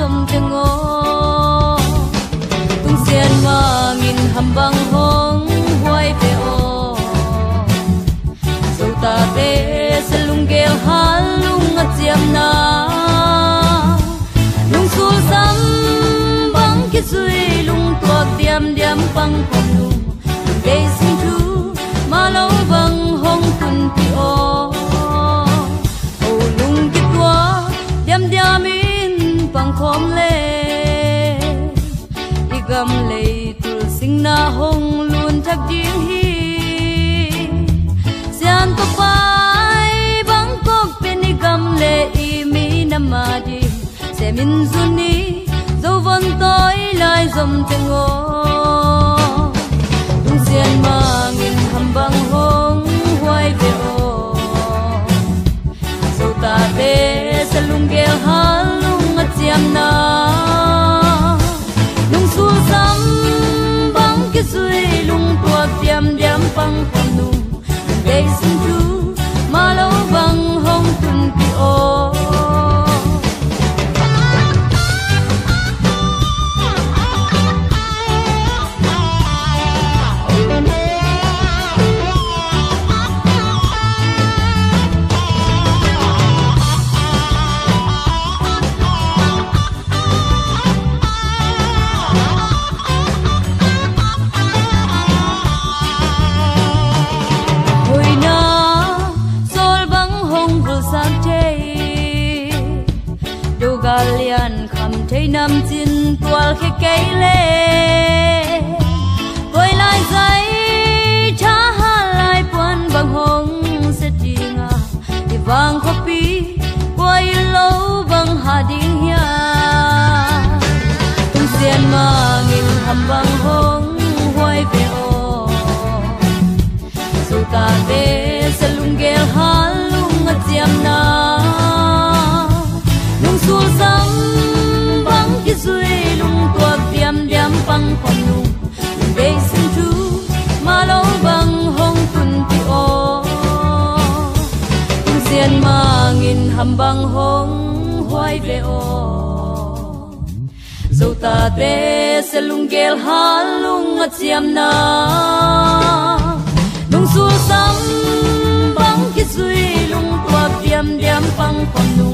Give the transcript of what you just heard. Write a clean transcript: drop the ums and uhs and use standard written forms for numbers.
som te ngo tung sian ma ngin ham bang hong huai ve o zo ta te selung gel halung a chiam na lung sul sam bang ki zui lung tuak diam diam pang pom lung dei sing thu ma lo bang hong kun pi o lung ki tua diam diam in pang khom le igam le tul sing na hong luôn thak ding hi sian to pai bang kok pen igam le i mi na ma di se min zuni zo von toi lai zom te ngo tung sian ma ngin ham bang hong huai ve o zo ta te salung gel halung a chiam na lung sul sam bang ki zui lung tuak diam diam pang pom lung dei sing thu ma lo bang hong kun pi o lian kham thei nam chin tual khe kei le koi lai zai tha ha lai puan bang hong se tinga ti wang kho pi koi lo bang ha ding ya tung sian ma ngin ham bang hong huai ve o zo ta te salung gel halung a chiam na sul sam bang ki zui lung tuak diam diam pang pom lung dei sing thu ma lo bang hong kun pi o tung sian ma ngin ham bang hong huai ve o zo ta te selung gel halung a chiam na lung sul sam bang ki zui lung tuak diam diam pang pom lung